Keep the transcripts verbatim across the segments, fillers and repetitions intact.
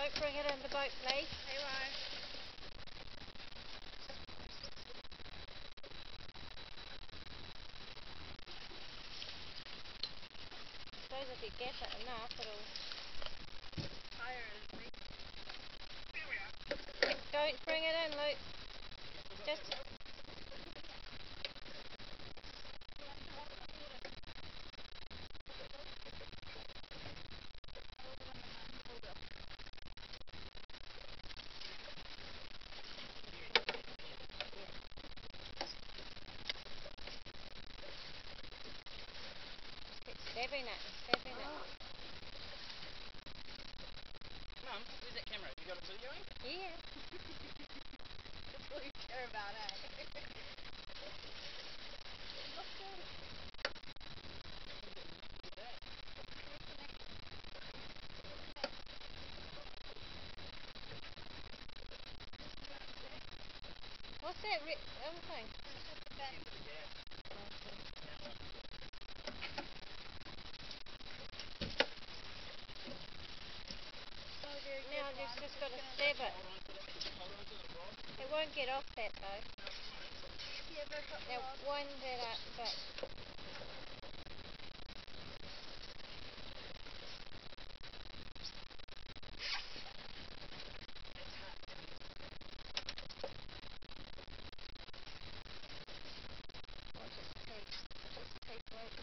Don't bring it in the boat, please. Hey, why? I suppose if you gas it enough, it'll... Higher, isn't it? There we are. Don't bring it in, Luke. Just... Stabbing it, stabbing it. Mum, where's that camera? You got it videoing? Yeah. That's all you care about, eh? Look good. What's that re other thing? Now you've just got to stab it. It won't get off that though. Now wind that up a bit. Watch its teeth. Watch its teeth, Luke.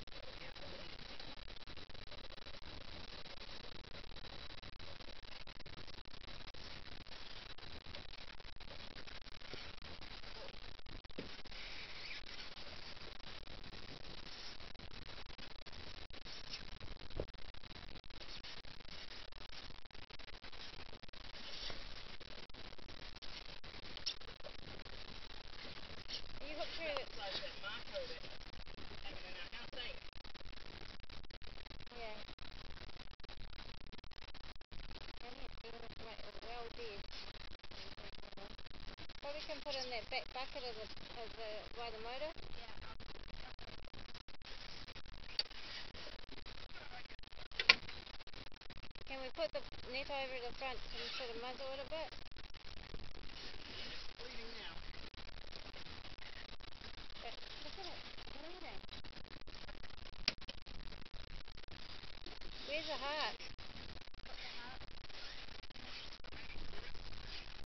You hook through it. Like that Marco that hanging in our house, eh? Yeah. And it's well dead. But we can put in that back bucket of the, of the by the motor. Yeah. Can we put the net over the front and sort of muzzle it a bit?